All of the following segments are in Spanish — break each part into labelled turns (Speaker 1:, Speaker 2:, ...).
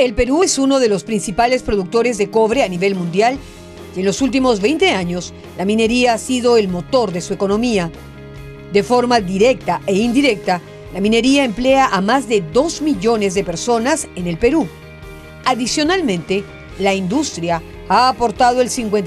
Speaker 1: El Perú es uno de los principales productores de cobre a nivel mundial y en los últimos 20 años la minería ha sido el motor de su economía. De forma directa e indirecta, la minería emplea a más de 2 millones de personas en el Perú. Adicionalmente, la industria ha aportado el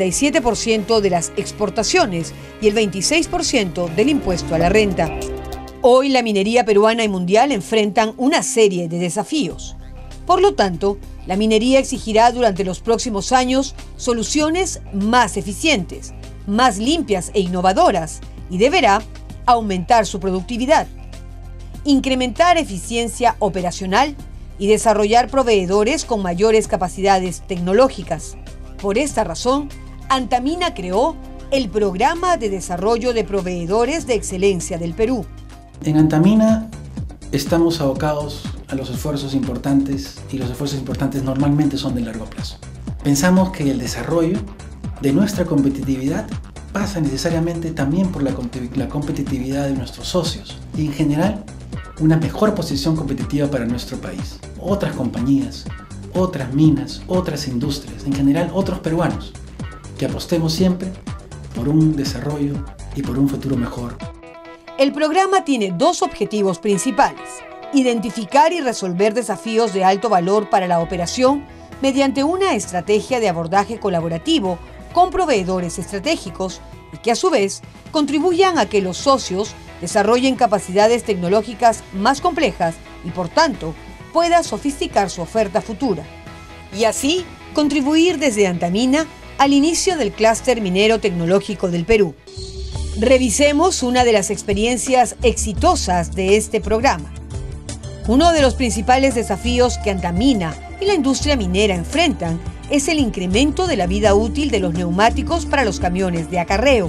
Speaker 1: 57% de las exportaciones y el 26% del impuesto a la renta. Hoy la minería peruana y mundial enfrentan una serie de desafíos. Por lo tanto, la minería exigirá durante los próximos años soluciones más eficientes, más limpias e innovadoras y deberá aumentar su productividad, incrementar eficiencia operacional y desarrollar proveedores con mayores capacidades tecnológicas. Por esta razón, Antamina creó el Programa de Desarrollo de Proveedores de Excelencia del Perú.
Speaker 2: En Antamina estamos abocados a los esfuerzos importantes y los esfuerzos importantes normalmente son de largo plazo. Pensamos que el desarrollo de nuestra competitividad pasa necesariamente también por la competitividad de nuestros socios y en general una mejor posición competitiva para nuestro país. Otras compañías, otras minas, otras industrias, en general otros peruanos, que apostemos siempre por un desarrollo y por un futuro mejor.
Speaker 1: El programa tiene dos objetivos principales: identificar y resolver desafíos de alto valor para la operación mediante una estrategia de abordaje colaborativo con proveedores estratégicos y que a su vez contribuyan a que los socios desarrollen capacidades tecnológicas más complejas y por tanto pueda sofisticar su oferta futura. Y así contribuir desde Antamina al inicio del clúster minero tecnológico del Perú. Revisemos una de las experiencias exitosas de este programa. Uno de los principales desafíos que Antamina y la industria minera enfrentan es el incremento de la vida útil de los neumáticos para los camiones de acarreo.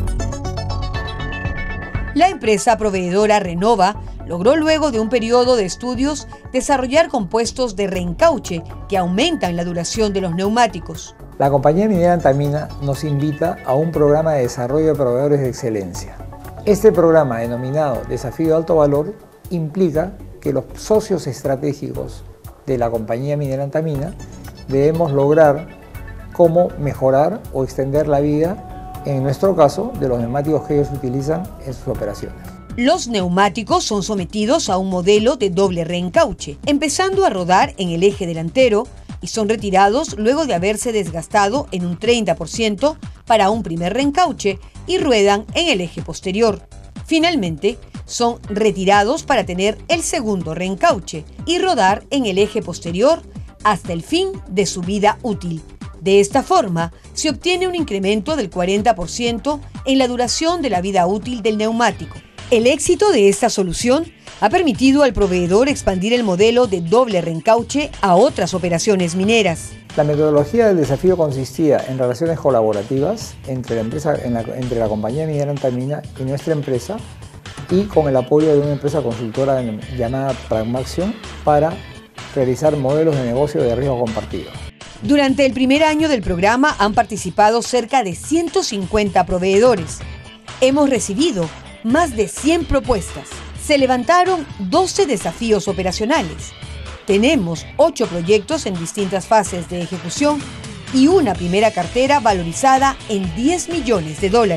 Speaker 1: La empresa proveedora Renova logró, luego de un periodo de estudios, desarrollar compuestos de reencauche que aumentan la duración de los neumáticos.
Speaker 3: La compañía minera Antamina nos invita a un programa de desarrollo de proveedores de excelencia. Este programa, denominado Desafío de Alto Valor, implica que los socios estratégicos de la compañía minera Antamina debemos lograr cómo mejorar o extender la vida, en nuestro caso, de los neumáticos que ellos utilizan en sus operaciones.
Speaker 1: Los neumáticos son sometidos a un modelo de doble reencauche, empezando a rodar en el eje delantero y son retirados luego de haberse desgastado en un 30% para un primer reencauche y ruedan en el eje posterior. Finalmente, son retirados para tener el segundo reencauche y rodar en el eje posterior hasta el fin de su vida útil. De esta forma, se obtiene un incremento del 40% en la duración de la vida útil del neumático. El éxito de esta solución ha permitido al proveedor expandir el modelo de doble reencauche a otras operaciones mineras.
Speaker 3: La metodología del desafío consistía en relaciones colaborativas entre la compañía minera Antamina y nuestra empresa, y con el apoyo de una empresa consultora llamada Pragmaxion para realizar modelos de negocio de riesgo compartido.
Speaker 1: Durante el primer año del programa han participado cerca de 150 proveedores. Hemos recibido más de 100 propuestas. Se levantaron 12 desafíos operacionales. Tenemos 8 proyectos en distintas fases de ejecución y una primera cartera valorizada en $10 millones.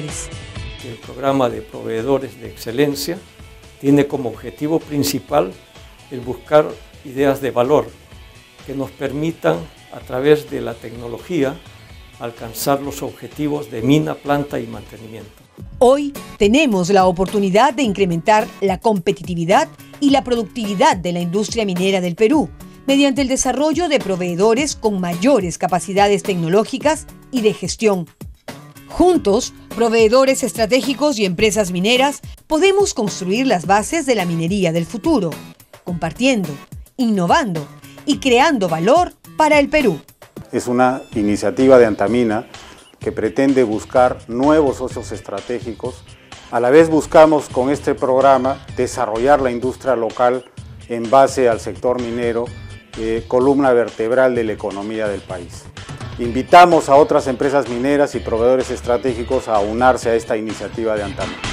Speaker 4: El programa de proveedores de excelencia tiene como objetivo principal el buscar ideas de valor que nos permitan, a través de la tecnología, alcanzar los objetivos de mina, planta y mantenimiento.
Speaker 1: Hoy tenemos la oportunidad de incrementar la competitividad y la productividad de la industria minera del Perú mediante el desarrollo de proveedores con mayores capacidades tecnológicas y de gestión. Juntos, proveedores estratégicos y empresas mineras, podemos construir las bases de la minería del futuro, compartiendo, innovando y creando valor para el Perú.
Speaker 5: Es una iniciativa de Antamina que pretende buscar nuevos socios estratégicos. A la vez buscamos con este programa desarrollar la industria local en base al sector minero, columna vertebral de la economía del país. Invitamos a otras empresas mineras y proveedores estratégicos a unirse a esta iniciativa de Antamina.